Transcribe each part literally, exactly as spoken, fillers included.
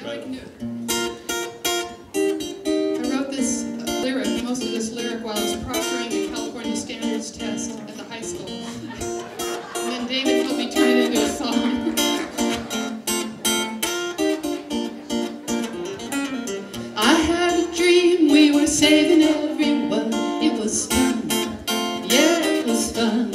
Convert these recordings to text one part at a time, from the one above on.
Now I can do it. I wrote this uh, lyric, most of this lyric, while I was proctoring the California Standards test at the high school. And then David helped me turn it into a song. I had a dream we were saving everyone. It was fun. Yeah, it was fun.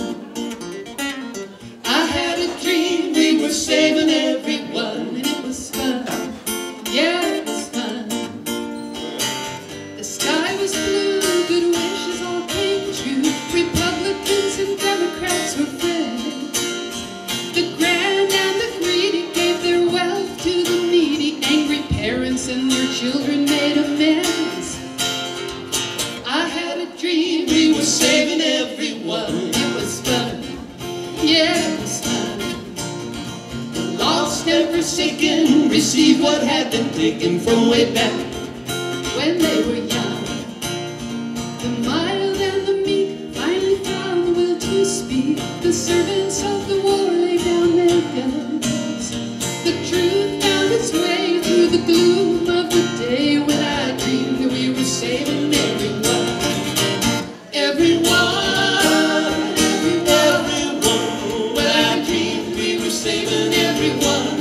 I had a dream we were saving everyone, and it was fun. Yeah, it was fun. The sky was blue, good wishes all came true. Republicans and Democrats were friends. The grand and the greedy gave their wealth to the needy. Angry parents and their children made amends. I had a dream we were saving everyone. It was fun. Yeah, it was fun. The lost and forsaken received what had been taken from way back when they were young. The mild and the meek finally found the will to speak. The servants of the war laid down their guns. The truth found its way through the gloom of the day, when I dreamed that we were saving everyone. Everyone. Saving everyone,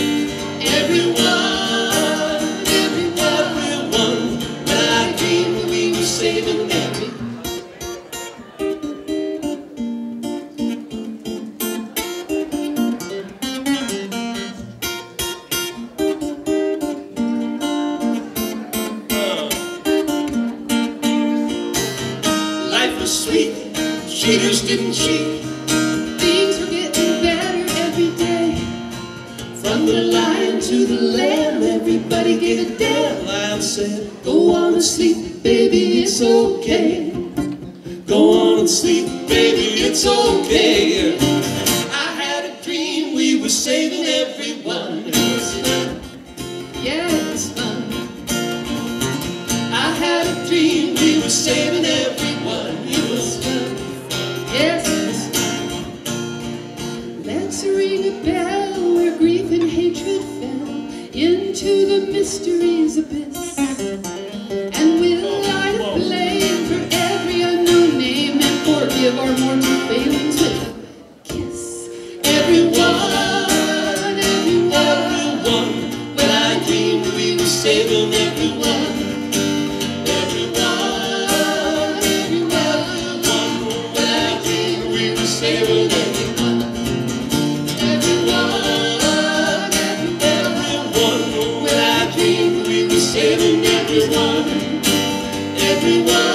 everyone, everyone, everyone. When I dreamed that we were saving everyone. Uh. Life was sweet, cheaters didn't cheat. From the lion to the lamb, everybody gave a damn. Lion said, go on and sleep, baby, it's okay. Go on and sleep, baby, it's okay. I had a dream we were saving everyone. It was fun. Yeah, it was fun. I had a dream we were saving everyone. It was fun. Yes, it was fun. Let's ring a bell where grief and hatred fell into the mystery's abyss, and we'll light a flame for every unknown name and forgive our mortal failings with a kiss. Everyone, everyone, everyone. When I dreamed we were saving everyone. Everyone, everyone. When I dreamed we were saving everyone. Saving everyone, everyone.